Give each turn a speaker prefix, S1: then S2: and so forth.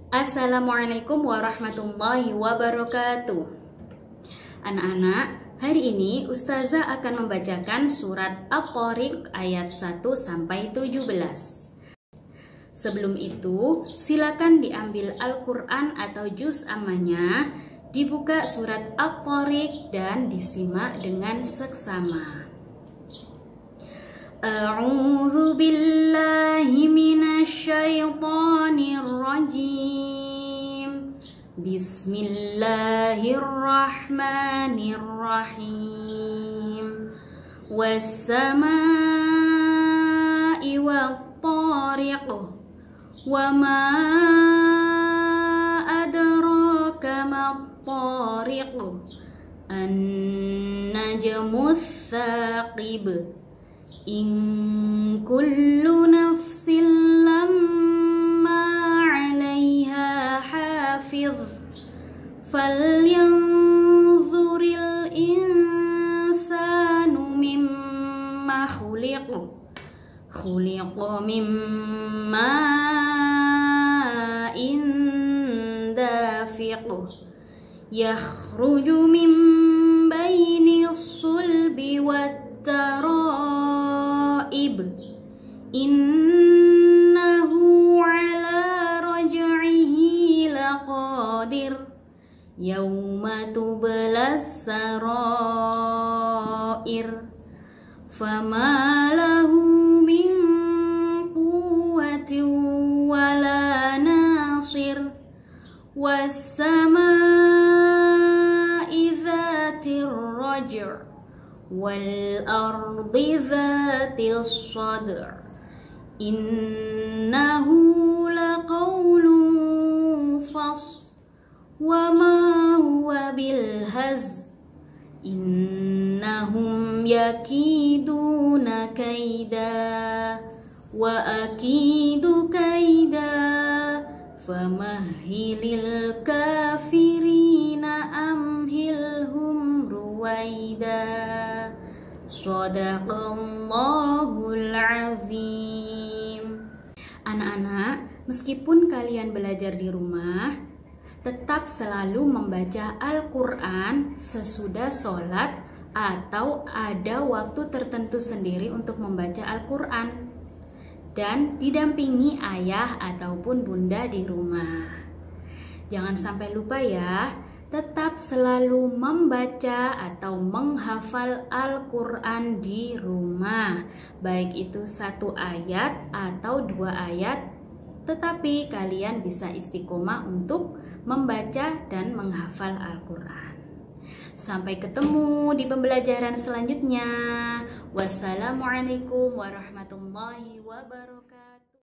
S1: Assalamualaikum warahmatullahi wabarakatuh. Anak-anak, hari ini Ustazah akan membacakan surat At-Thariq ayat 1-17. Sebelum itu, silakan diambil Al-Quran atau juz ammanya, dibuka surat At-Thariq dan disimak dengan seksama. A'udzu billahi minasy syaithanir rajim. Bismillahirrahmanirrahim. Was-samaa'i wat-thariq. Wa ma adraka mat-thariq. An-najmus tsaqib. In kullu nafsin lamma 'alaiha hafiz. Falyanzuril insanu mimma khuliq. Khuliqa min ma'in dafiq. Yakhruju min baini sulbi wat-tara'ib. Innahu ala raj'ihi laqadir. Yawma tublas sarair. Fama lahu min quwwatin wala nasir. Was-samaa'i dzatir raj' wal ardi dzatis sadr. Innahu laqawlun fasl wa ma huwa bil hazl. Innahum yakiduna kaida wa akidu kaida. Famahilil kafirina amhilhum ruwaida. Shadaqallahul azim. Anak-anak, meskipun kalian belajar di rumah, tetap selalu membaca Al-Quran sesudah sholat atau ada waktu tertentu sendiri untuk membaca Al-Quran, dan didampingi ayah ataupun bunda di rumah. Jangan sampai lupa ya, tetap selalu membaca atau menghafal Al-Quran di rumah, baik itu 1 ayat atau 2 ayat, tetapi kalian bisa istiqomah untuk membaca dan menghafal Al-Quran. Sampai ketemu di pembelajaran selanjutnya. Wassalamualaikum warahmatullahi wabarakatuh.